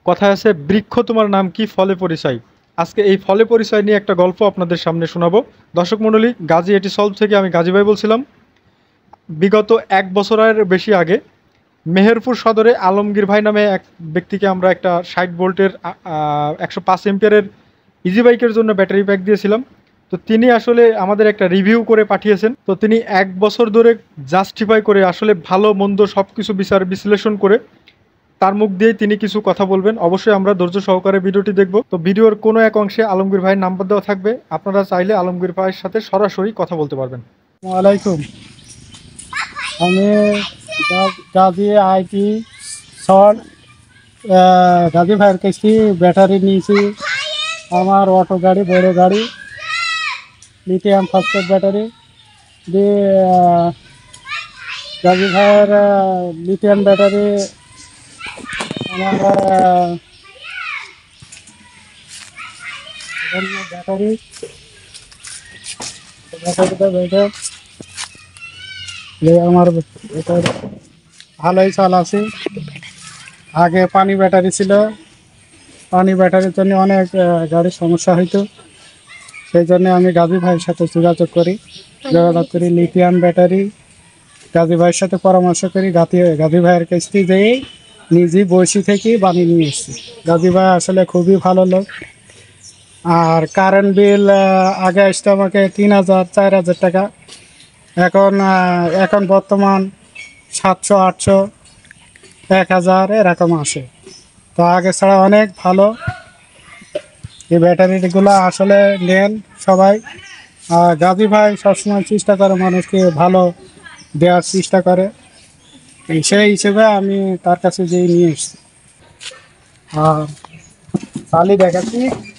কথায় আছে বৃক্ষ তোমার নাম কি ফলে পরিচয়। আজকে এই ফলে পরিচয় নিয়ে একটা গল্প আপনাদের সামনে শোনাবো। দর্শক মণ্ডলী, গাজী এটি সলভ থেকে আমি গাজী ভাই বলছিলাম। বিগত 1 বছরের বেশি আগে মেহেরপুর সদরে আলমগীর ভাই নামে এক ব্যক্তিকে আমরা একটা 60 ভোল্টের 105 এম্পিয়ারের ইজি বাইকের জন্য ব্যাটারি প্যাক দিয়েছিলাম। তো তিনি আসলে আমাদের একটা রিভিউ করে পাঠিয়েছেন। তো তিনি 1 বছর ধরে জাস্টিফাই করে আসলে ভালো মন্দ সব কিছু বিচার বিশ্লেষণ করে তার মুখ দিয়েই তিনি কিছু কথা বলবেন। অবশ্যই আমরা ধৈর্য সহকারে ভিডিওটি দেখব। তো ভিডিওর কোনো এক অংশে আলমগীর ভাইয়ের নাম্বার দেওয়া থাকবে, আপনারা চাইলে আলমগীর ভাইয়ের সাথে সরাসরি কথা বলতে পারবেন। ওয়ালাইকুম। আমি গাজী আইটি সল্ট গাজী ভাইয়ের কাছে ব্যাটারি নিয়েছি। আমার অটো গাড়ি, বড় গাড়ি, লিথিয়াম ফসফেট ব্যাটারি দিয়ে গাজী ভাইয়ের লিথিয়াম ব্যাটারি আমার ব্যাটারি আমার ভালোই চালাছি। আগে পানি ব্যাটারি ছিল, পানি ব্যাটারির জন্য অনেক গাড়ির সমস্যা হইতো। সেই জন্য আমি গাজী ভাইয়ের সাথে যোগাযোগ করি লিথিয়াম ব্যাটারি গাজী ভাইয়ের সাথে পরামর্শ করি। গাজী ভাইয়ের কাছ থেকে যেয়ে নিজে বসি থেকে বানিয়ে নিয়ে এসেছি। গাজী ভাই আসলে খুবই ভালো লোক। আর কারেন্ট বিল আগে আসতো আমাকে 3000-4000 টাকা, এখন বর্তমান 700-800-1000 এরকম আসে। তো আগে ছাড়া অনেক ভালো। এই ব্যাটারিগুলো আসলে নেন সবাই। গাজী ভাই সবসময় চেষ্টা করে মানুষকে ভালো দেওয়ার চেষ্টা করে, সেই হিসেবে আমি তার কাছে যেয়ে নিয়ে এসেছি। চালি দেখাচ্ছি।